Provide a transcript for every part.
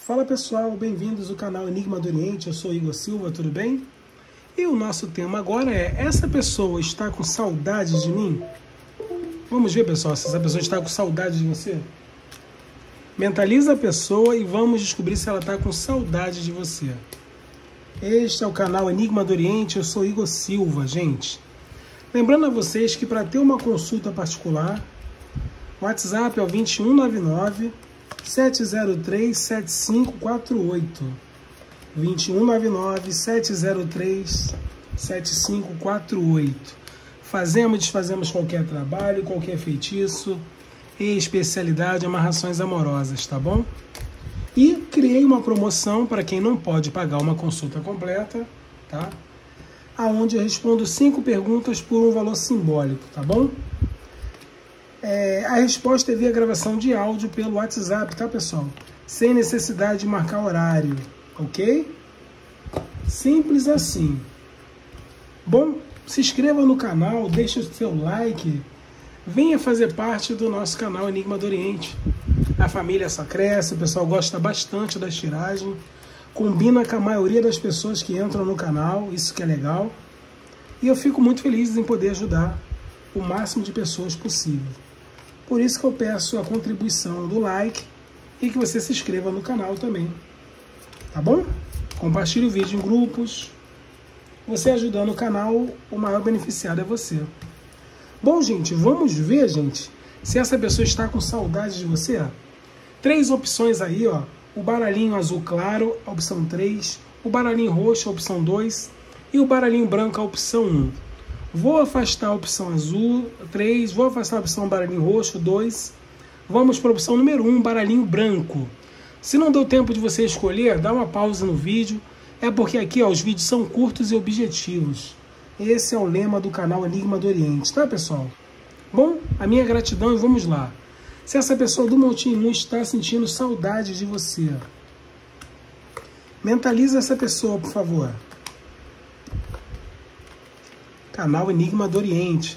Fala pessoal, bem-vindos ao canal Enigma do Oriente, eu sou Igor Silva, tudo bem? E o nosso tema agora é: essa pessoa está com saudade de mim? Vamos ver, pessoal, se essa pessoa está com saudade de você. Mentaliza a pessoa e vamos descobrir se ela está com saudade de você. Este é o canal Enigma do Oriente, eu sou Igor Silva, gente. Lembrando a vocês que para ter uma consulta particular, o WhatsApp é o 2199 703 7548. 2199 703 7548. Fazemos e desfazemos qualquer trabalho, qualquer feitiço e especialidade amarrações amorosas, tá bom? E criei uma promoção para quem não pode pagar uma consulta completa, tá? Aonde eu respondo 5 perguntas por um valor simbólico, tá bom? A resposta é via gravação de áudio pelo WhatsApp, tá, pessoal? Sem necessidade de marcar horário, ok? Simples assim. Bom, se inscreva no canal, deixe o seu like, venha fazer parte do nosso canal Enigma do Oriente. A família só cresce, o pessoal gosta bastante das tiragens, combina com a maioria das pessoas que entram no canal, isso que é legal. E eu fico muito feliz em poder ajudar o máximo de pessoas possível. Por isso que eu peço a contribuição do like e que você se inscreva no canal também, tá bom? Compartilhe o vídeo em grupos. Você ajudando o canal, o maior beneficiado é você. Bom, gente, vamos ver, gente, se essa pessoa está com saudade de você. 3 opções aí, ó. O baralhinho azul claro, a opção 3. O baralhinho roxo, a opção 2. E o baralhinho branco, a opção 1. Vou afastar a opção azul, 3. Vou afastar a opção baralhinho roxo, 2. Vamos para a opção número 1, baralhinho branco. Se não deu tempo de você escolher, dá uma pausa no vídeo. É porque aqui, ó, os vídeos são curtos e objetivos. Esse é o lema do canal Enigma do Oriente, tá, pessoal? Bom, a minha gratidão e vamos lá. Se essa pessoa do Montinho está sentindo saudade de você, mentaliza essa pessoa, por favor. Canal Enigma do Oriente.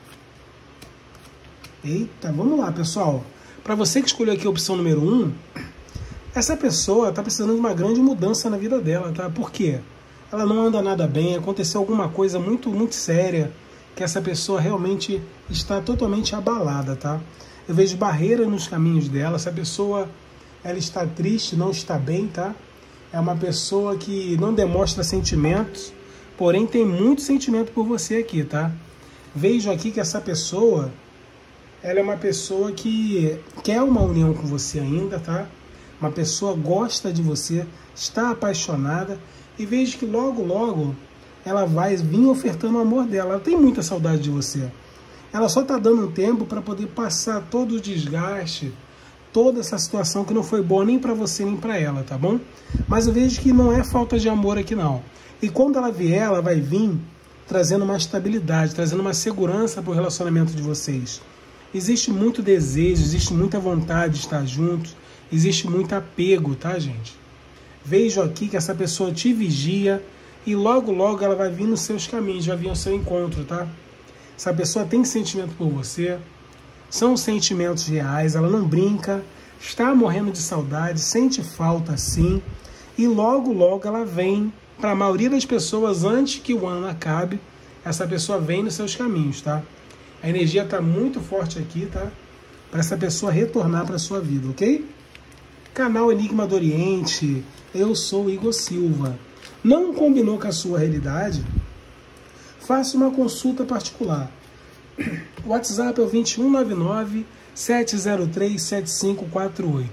Eita, vamos lá, pessoal. Para você que escolheu aqui a opção número 1, essa pessoa está precisando de uma grande mudança na vida dela, tá? Por quê? Ela não anda nada bem, aconteceu alguma coisa muito séria, que essa pessoa realmente está totalmente abalada, tá? Eu vejo barreira nos caminhos dela, essa pessoa, ela está triste, não está bem, tá? É uma pessoa que não demonstra sentimentos, porém tem muito sentimento por você aqui, tá? Vejo aqui que essa pessoa, ela é uma pessoa que quer uma união com você ainda, tá? Uma pessoa gosta de você, está apaixonada, e vejo que logo ela vai vir ofertando o amor dela. Ela tem muita saudade de você. Ela só está dando um tempo para poder passar todo o desgaste, toda essa situação que não foi boa nem para você nem para ela, tá bom? Mas eu vejo que não é falta de amor aqui não. E quando ela vier, ela vai vir trazendo uma estabilidade, trazendo uma segurança para o relacionamento de vocês. Existe muito desejo, existe muita vontade de estar juntos, existe muito apego, tá, gente? Vejo aqui que essa pessoa te vigia e logo ela vai vir nos seus caminhos, vai vir ao seu encontro, tá? Essa pessoa tem sentimento por você, são sentimentos reais, ela não brinca, está morrendo de saudade, sente falta sim, e logo ela vem, para a maioria das pessoas, antes que o ano acabe, essa pessoa vem nos seus caminhos, tá? A energia está muito forte aqui, tá? Para essa pessoa retornar para a sua vida, ok? Canal Enigma do Oriente, eu sou Igor Silva. Não combinou com a sua realidade? Faça uma consulta particular. O WhatsApp é o 2199 703 7548.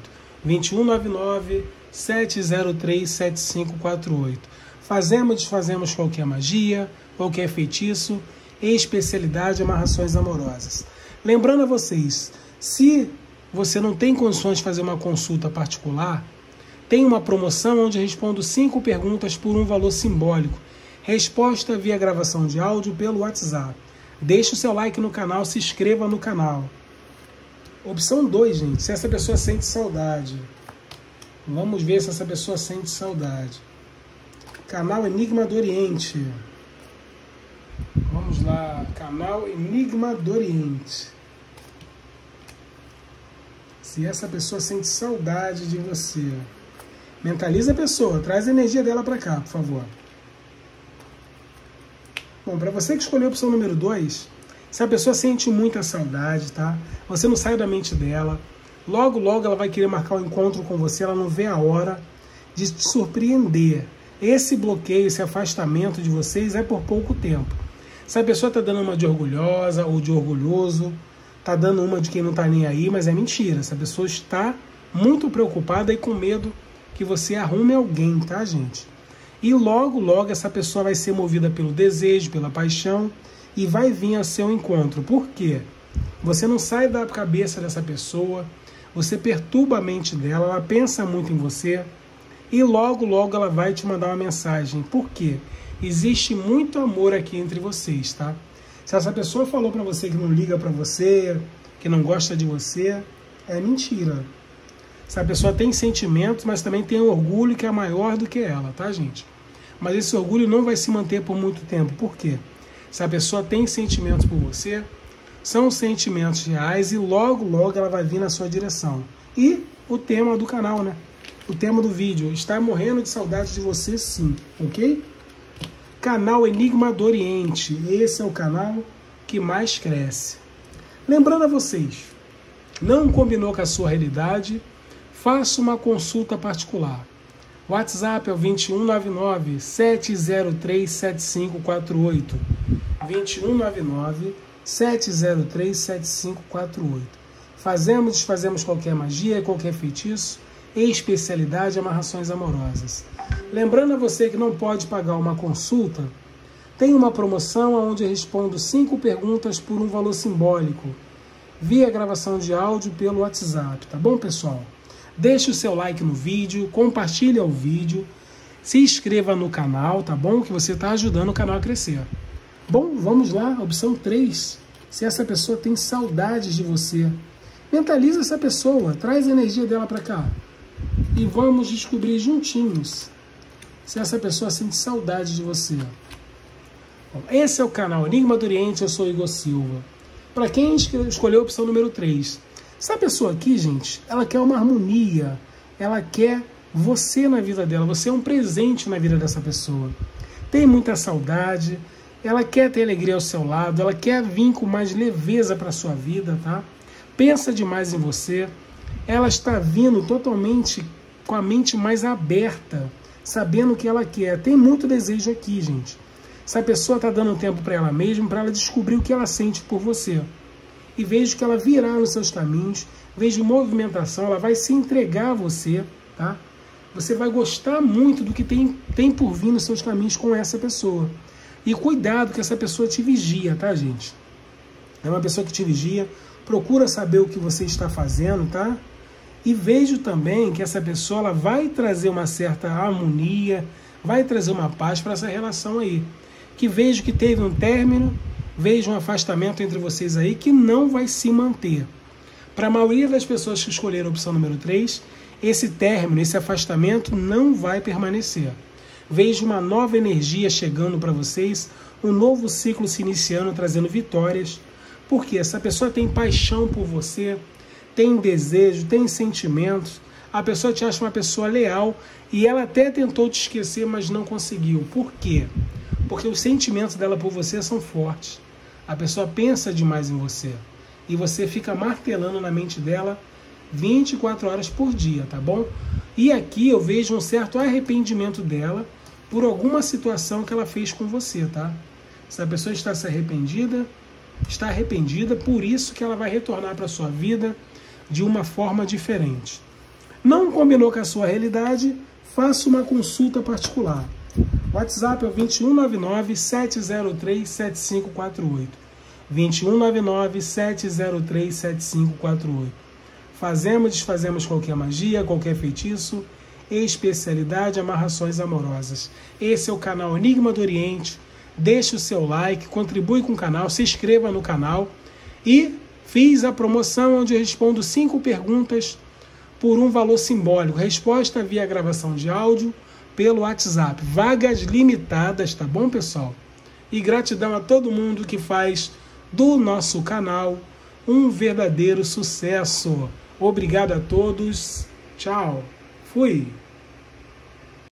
2199 703 7548. Fazemos e desfazemos qualquer magia, qualquer feitiço e especialidade amarrações amorosas. Lembrando a vocês, se você não tem condições de fazer uma consulta particular, tem uma promoção onde eu respondo 5 perguntas por um valor simbólico. Resposta via gravação de áudio pelo WhatsApp. Deixe o seu like no canal, se inscreva no canal. Opção 2, gente, se essa pessoa sente saudade. Vamos ver se essa pessoa sente saudade. Canal Enigma do Oriente. Vamos lá, canal Enigma do Oriente. Se essa pessoa sente saudade de você. Mentaliza a pessoa, traz a energia dela para cá, por favor. Bom, para você que escolheu a opção número 2, se a pessoa sente muita saudade, tá? Você não sai da mente dela. Logo, logo ela vai querer marcar um encontro com você, ela não vê a hora de te surpreender. Esse bloqueio, esse afastamento de vocês é por pouco tempo. Se a pessoa está dando uma de orgulhosa ou de orgulhoso, está dando uma de quem não está nem aí, mas é mentira. Essa pessoa está muito preocupada e com medo que você arrume alguém, tá, gente? E logo, logo essa pessoa vai ser movida pelo desejo, pela paixão e vai vir ao seu encontro. Por quê? Você não sai da cabeça dessa pessoa, você perturba a mente dela, ela pensa muito em você e logo, logo ela vai te mandar uma mensagem. Por quê? Existe muito amor aqui entre vocês, tá? Se essa pessoa falou pra você que não liga pra você, que não gosta de você, é mentira. Essa pessoa tem sentimentos, mas também tem um orgulho que é maior do que ela, tá, gente? Mas esse orgulho não vai se manter por muito tempo. Por quê? Se a pessoa tem sentimentos por você, são sentimentos reais e logo, logo ela vai vir na sua direção. E o tema do canal, né? O tema do vídeo, está morrendo de saudade de você, sim, ok? Canal Enigma do Oriente, esse é o canal que mais cresce. Lembrando a vocês, não combinou com a sua realidade, faça uma consulta particular. O WhatsApp é o 2199-703-7548. 2199-703-7548. Fazemos, desfazemos qualquer magia, qualquer feitiço, especialidade amarrações amorosas. Lembrando a você que não pode pagar uma consulta, tem uma promoção onde eu respondo 5 perguntas por um valor simbólico, via gravação de áudio pelo WhatsApp, tá bom, pessoal? Deixe o seu like no vídeo, compartilhe o vídeo, se inscreva no canal, tá bom? Que você está ajudando o canal a crescer. Bom, vamos lá, opção 3. Se essa pessoa tem saudades de você, mentaliza essa pessoa, traz a energia dela para cá. E vamos descobrir juntinhos se essa pessoa sente saudade de você. Bom, esse é o canal Enigma do Oriente, eu sou Igor Silva. Para quem escolheu a opção número 3, essa pessoa aqui, gente, ela quer uma harmonia, ela quer você na vida dela, você é um presente na vida dessa pessoa. Tem muita saudade, ela quer ter alegria ao seu lado, ela quer vir com mais leveza para a sua vida, tá? Pensa demais em você, ela está vindo totalmente com a mente mais aberta, sabendo o que ela quer. Tem muito desejo aqui, gente. Essa pessoa está dando tempo para ela mesma, para ela descobrir o que ela sente por você. E vejo que ela virá nos seus caminhos, vejo movimentação, ela vai se entregar a você, tá? Você vai gostar muito do que tem por vir nos seus caminhos com essa pessoa. E cuidado que essa pessoa te vigia, tá, gente? É uma pessoa que te vigia, procura saber o que você está fazendo, tá? E vejo também que essa pessoa ela vai trazer uma certa harmonia, vai trazer uma paz para essa relação aí. Que vejo que teve um término, vejo um afastamento entre vocês aí que não vai se manter. Para a maioria das pessoas que escolheram a opção número 3, esse término, esse afastamento não vai permanecer. Vejo uma nova energia chegando para vocês, um novo ciclo se iniciando, trazendo vitórias, porque essa pessoa tem paixão por você, tem desejo, tem sentimentos, a pessoa te acha uma pessoa leal e ela até tentou te esquecer, mas não conseguiu. Por quê? Porque os sentimentos dela por você são fortes. A pessoa pensa demais em você e você fica martelando na mente dela 24 horas por dia, tá bom? E aqui eu vejo um certo arrependimento dela por alguma situação que ela fez com você, tá? Se a pessoa está arrependida, por isso que ela vai retornar para a sua vida de uma forma diferente. Não combinou com a sua realidade? Faça uma consulta particular. O WhatsApp é o 2199-703-7548. 2199-703-7548. Fazemos, desfazemos qualquer magia, qualquer feitiço, especialidade, amarrações amorosas. Esse é o canal Enigma do Oriente. Deixe o seu like, contribui com o canal, se inscreva no canal. E fiz a promoção onde eu respondo 5 perguntas por um valor simbólico. Resposta via gravação de áudio pelo WhatsApp. Vagas limitadas, tá bom, pessoal? E gratidão a todo mundo que faz do nosso canal um verdadeiro sucesso. Obrigado a todos. Tchau. Fui.